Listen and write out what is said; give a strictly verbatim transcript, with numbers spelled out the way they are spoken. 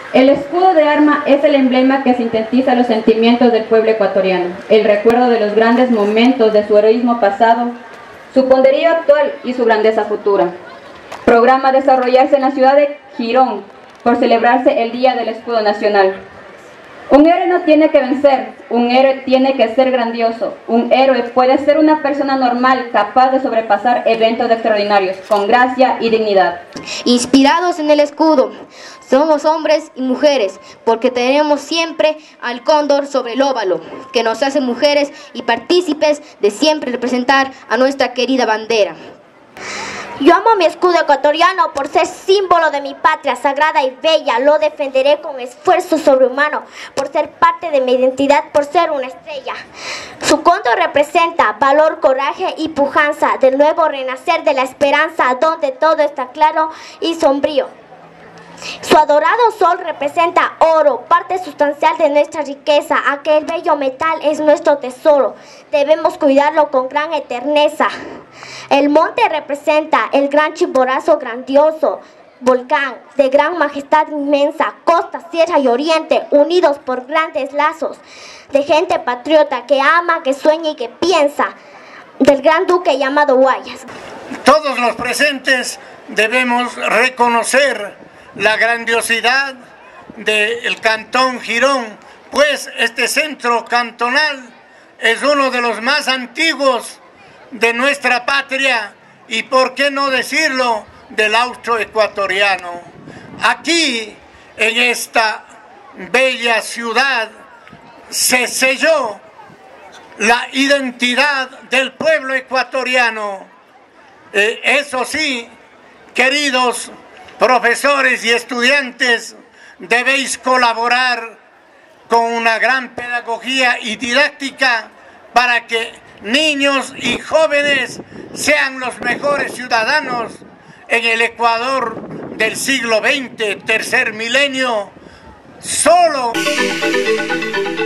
El escudo de arma es el emblema que sintetiza los sentimientos del pueblo ecuatoriano, el recuerdo de los grandes momentos de su heroísmo pasado, su poderío actual y su grandeza futura. Programa desarrollarse en la ciudad de Girón por celebrarse el Día del Escudo Nacional. Un héroe no tiene que vencer, un héroe tiene que ser grandioso. Un héroe puede ser una persona normal, capaz de sobrepasar eventos extraordinarios, con gracia y dignidad. Inspirados en el escudo, somos hombres y mujeres, porque tenemos siempre al cóndor sobre el óvalo, que nos hace mujeres y partícipes de siempre representar a nuestra querida bandera. Yo amo mi escudo ecuatoriano por ser símbolo de mi patria sagrada y bella. Lo defenderé con esfuerzo sobrehumano, por ser parte de mi identidad, por ser una estrella. Su cóndor representa valor, coraje y pujanza, del nuevo renacer de la esperanza, donde todo está claro y sombrío. Su adorado sol representa oro, parte sustancial de nuestra riqueza. Aquel bello metal es nuestro tesoro, debemos cuidarlo con gran eterneza. El monte representa el gran Chimborazo grandioso, volcán de gran majestad inmensa, costa, sierra y oriente, unidos por grandes lazos de gente patriota que ama, que sueña y que piensa, del gran duque llamado Guayas. Todos los presentes debemos reconocer la grandiosidad del Cantón Girón, pues este centro cantonal es uno de los más antiguos de nuestra patria y, por qué no decirlo, del austroecuatoriano. Aquí, en esta bella ciudad, se selló la identidad del pueblo ecuatoriano. Eh, eso sí, queridos profesores y estudiantes, debéis colaborar con una gran pedagogía y didáctica para que niños y jóvenes sean los mejores ciudadanos en el Ecuador del siglo veinte, tercer milenio. Solo